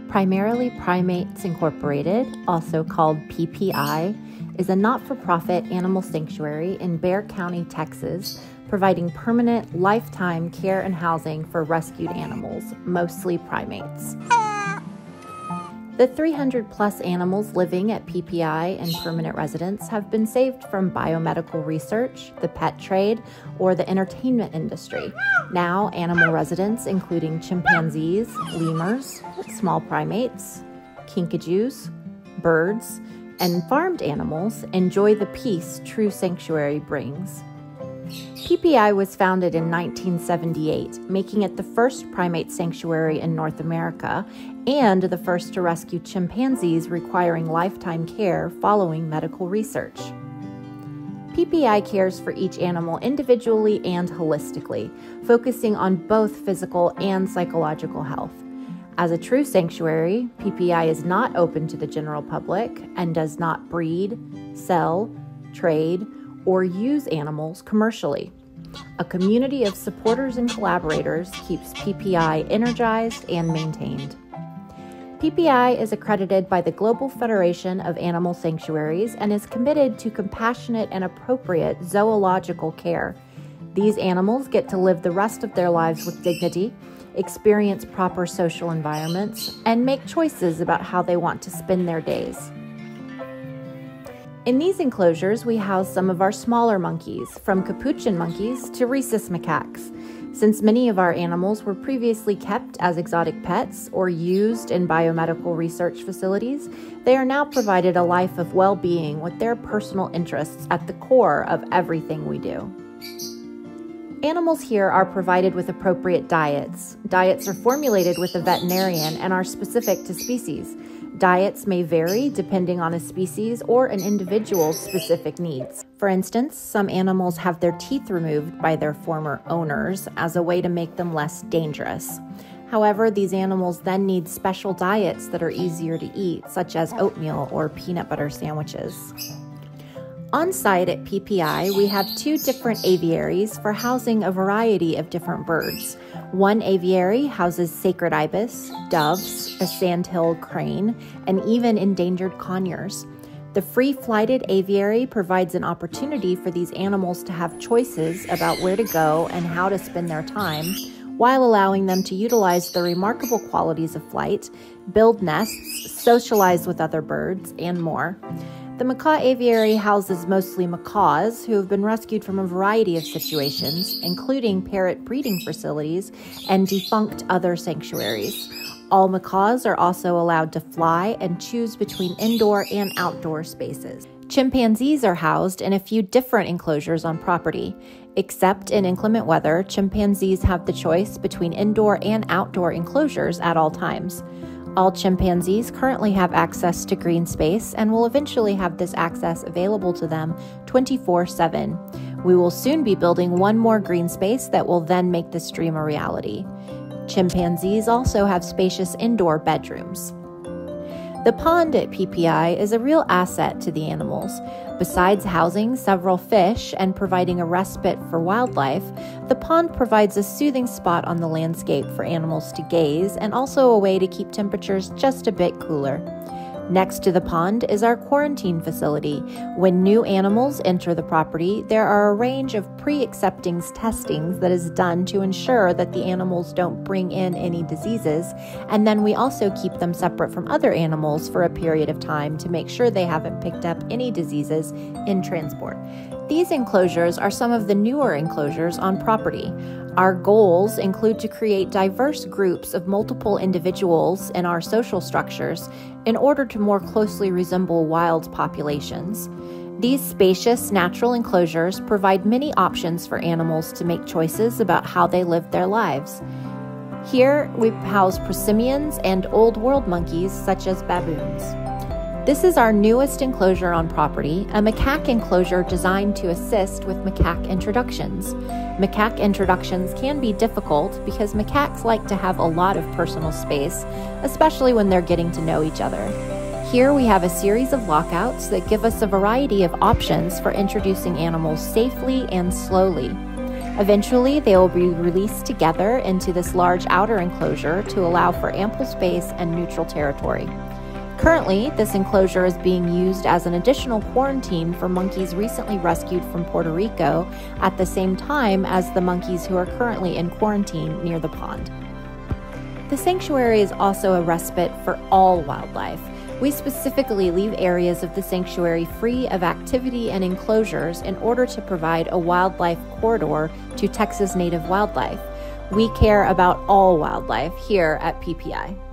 Primarily Primates Incorporated, also called PPI, is a not-for-profit animal sanctuary in Bexar County, Texas, providing permanent, lifetime care and housing for rescued animals, mostly primates. The 300-plus animals living at PPI and permanent residence have been saved from biomedical research, the pet trade, or the entertainment industry. Now, animal residents, including chimpanzees, lemurs, small primates, kinkajous, birds, and farmed animals, enjoy the peace true sanctuary brings. PPI was founded in 1978, making it the first primate sanctuary in North America and the first to rescue chimpanzees requiring lifetime care following medical research. PPI cares for each animal individually and holistically, focusing on both physical and psychological health. As a true sanctuary, PPI is not open to the general public and does not breed, sell, trade, or use animals commercially. A community of supporters and collaborators keeps PPI energized and maintained. PPI is accredited by the Global Federation of Animal Sanctuaries and is committed to compassionate and appropriate zoological care. These animals get to live the rest of their lives with dignity, experience proper social environments, and make choices about how they want to spend their days. In these enclosures, we house some of our smaller monkeys, from capuchin monkeys to rhesus macaques. Since many of our animals were previously kept as exotic pets or used in biomedical research facilities, they are now provided a life of well-being with their personal interests at the core of everything we do. Animals here are provided with appropriate diets. Diets are formulated with a veterinarian and are specific to species. Diets may vary depending on a species or an individual's specific needs. For instance, some animals have their teeth removed by their former owners as a way to make them less dangerous. However, these animals then need special diets that are easier to eat, such as oatmeal or peanut butter sandwiches. On site at PPI, we have 2 different aviaries for housing a variety of different birds. One aviary houses sacred ibis, doves, a sandhill crane, and even endangered conures. The free-flighted aviary provides an opportunity for these animals to have choices about where to go and how to spend their time, while allowing them to utilize the remarkable qualities of flight, build nests, socialize with other birds, and more. The macaw aviary houses mostly macaws who have been rescued from a variety of situations, including parrot breeding facilities and defunct other sanctuaries. All macaws are also allowed to fly and choose between indoor and outdoor spaces. Chimpanzees are housed in a few different enclosures on property. Except in inclement weather, chimpanzees have the choice between indoor and outdoor enclosures at all times. All chimpanzees currently have access to green space and will eventually have this access available to them 24/7. We will soon be building one more green space that will then make this dream a reality. Chimpanzees also have spacious indoor bedrooms. The pond at PPI is a real asset to the animals. Besides housing several fish and providing a respite for wildlife, the pond provides a soothing spot on the landscape for animals to gaze and also a way to keep temperatures just a bit cooler. Next to the pond is our quarantine facility. When new animals enter the property, there are a range of pre-acceptings testings that is done to ensure that the animals don't bring in any diseases, and then we also keep them separate from other animals for a period of time to make sure they haven't picked up any diseases in transport. These enclosures are some of the newer enclosures on property. Our goals include to create diverse groups of multiple individuals in our social structures in order to more closely resemble wild populations. These spacious natural enclosures provide many options for animals to make choices about how they live their lives. Here we house prosimians and old world monkeys such as baboons. This is our newest enclosure on property, a macaque enclosure designed to assist with macaque introductions. Macaque introductions can be difficult because macaques like to have a lot of personal space, especially when they're getting to know each other. Here we have a series of lockouts that give us a variety of options for introducing animals safely and slowly. Eventually, they will be released together into this large outer enclosure to allow for ample space and neutral territory. Currently, this enclosure is being used as an additional quarantine for monkeys recently rescued from Puerto Rico at the same time as the monkeys who are currently in quarantine near the pond. The sanctuary is also a respite for all wildlife. We specifically leave areas of the sanctuary free of activity and enclosures in order to provide a wildlife corridor to Texas native wildlife. We care about all wildlife here at PPI.